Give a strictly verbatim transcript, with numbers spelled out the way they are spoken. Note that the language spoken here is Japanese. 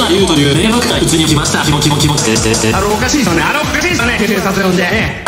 な龍という名バカがうちに来ました。気持ちも気持ちで。 あのおかしいですよね、あのおかしいですよね、警察呼んでね。